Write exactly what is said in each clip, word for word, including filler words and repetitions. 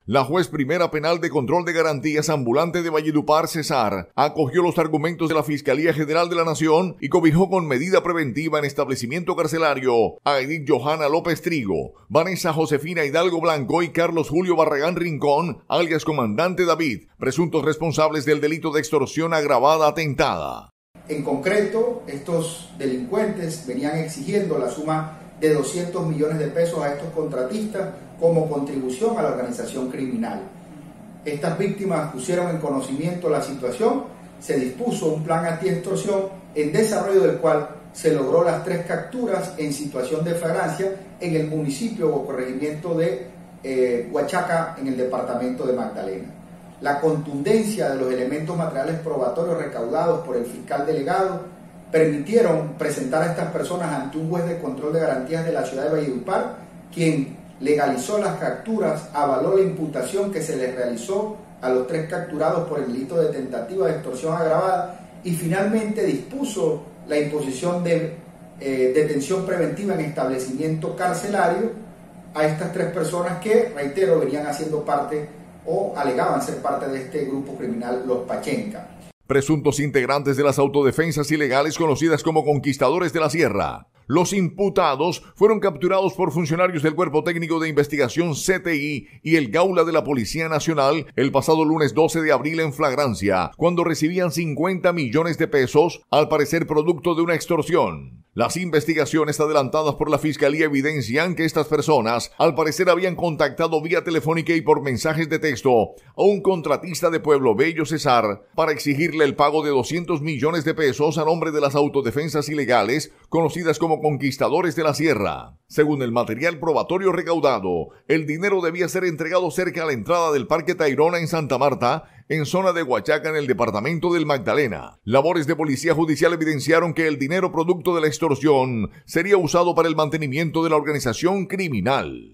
La juez primera penal de control de garantías ambulante de Valledupar, Cesar, acogió los argumentos de la Fiscalía General de la Nación y cobijó con medida preventiva en establecimiento carcelario a Edith Johanna López Trigo, Vanessa Josefina Hidalgo Blanco y Carlos Julio Barragán Rincón, alias Comandante David, presuntos responsables del delito de extorsión agravada atentada. En concreto, estos delincuentes venían exigiendo la suma de doscientos millones de pesos a estos contratistas como contribución a la organización criminal. Estas víctimas pusieron en conocimiento la situación, se dispuso un plan anti-extorsión en desarrollo del cual se logró las tres capturas en situación de flagrancia en el municipio o corregimiento de eh, Huachaca, en el departamento de Magdalena. La contundencia de los elementos materiales probatorios recaudados por el fiscal delegado permitieron presentar a estas personas ante un juez de control de garantías de la ciudad de Valledupar, quien legalizó las capturas, avaló la imputación que se les realizó a los tres capturados por el delito de tentativa de extorsión agravada y finalmente dispuso la imposición de eh, detención preventiva en establecimiento carcelario a estas tres personas que, reitero, venían haciendo parte o alegaban ser parte de este grupo criminal, los Pachenca. Presuntos integrantes de las autodefensas ilegales conocidas como Conquistadores de la Sierra. Los imputados fueron capturados por funcionarios del Cuerpo Técnico de Investigación C T I y el Gaula de la Policía Nacional el pasado lunes doce de abril en flagrancia, cuando recibían cincuenta millones de pesos, al parecer producto de una extorsión. Las investigaciones adelantadas por la Fiscalía evidencian que estas personas, al parecer, habían contactado vía telefónica y por mensajes de texto a un contratista de Pueblo Bello, Cesar, para exigirle el pago de doscientos millones de pesos a nombre de las autodefensas ilegales, conocidas como Conquistadores de la Sierra. Según el material probatorio recaudado, el dinero debía ser entregado cerca a la entrada del Parque Tayrona en Santa Marta, en zona de Huachaca, en el departamento del Magdalena. Labores de policía judicial evidenciaron que el dinero producto de la extorsión sería usado para el mantenimiento de la organización criminal.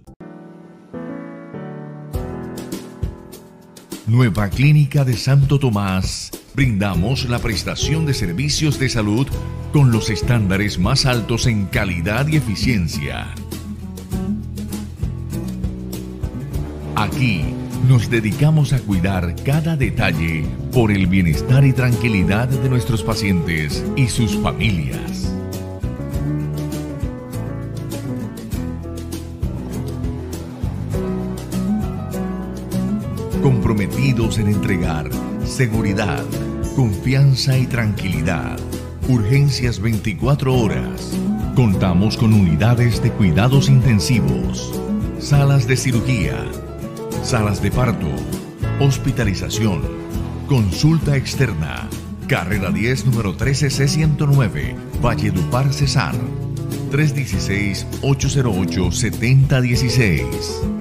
Nueva Clínica de Santo Tomás. Brindamos la prestación de servicios de salud con los estándares más altos en calidad y eficiencia. Aquí nos dedicamos a cuidar cada detalle por el bienestar y tranquilidad de nuestros pacientes y sus familias. Comprometidos en entregar seguridad, confianza y tranquilidad. Urgencias veinticuatro horas. Contamos con unidades de cuidados intensivos, salas de cirugía, salas de parto, hospitalización, consulta externa. Carrera diez, número trece C ciento nueve, Valledupar, Cesar. tres uno seis, ocho cero ocho, siete cero uno seis.